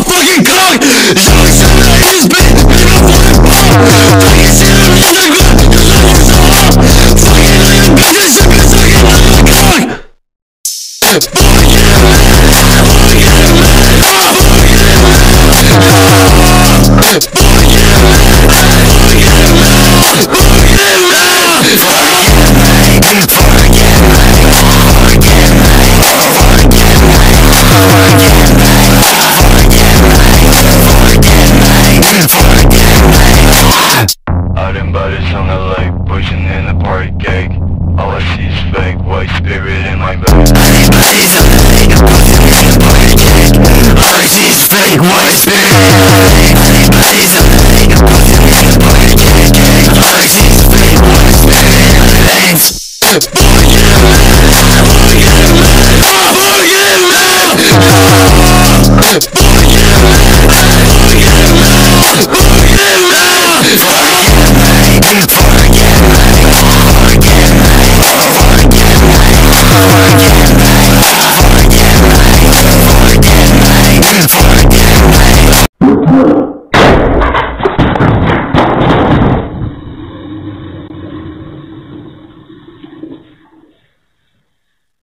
fucking cock. Zo'n shit in je spit, ik ben voor een bal. Fucking shit in je grip, je loopt voor zo hard. Fucking aan je bitches, je bent fucking aan mijn cock. Fuck yeah man, fuck yeah man, fuck yeah man. Fuck yeah man, fuck yeah man, fuck yeah man. Fuck yeah man, fuck yeah man, fuck yeah man, fuck yeah man, fuck yeah man, fuck yeah man. Out in by the on the lake, pushing in the party cake. All I see is fake, white spirit in my veins. Anybody's on the lake, pushing in the party cake. All I see is fake, white spirit. Anybody's on the lake, pushing in the party cake. All I see is fake, white spirit in my veins. Fuck yeah man, fuck yeah man, fuck yeah man. Fuck yeah man, fuck yeah man, fuck yeah man. Fuck yeah man, fuck yeah man, fuck yeah man, fuck yeah man, fuck yeah man.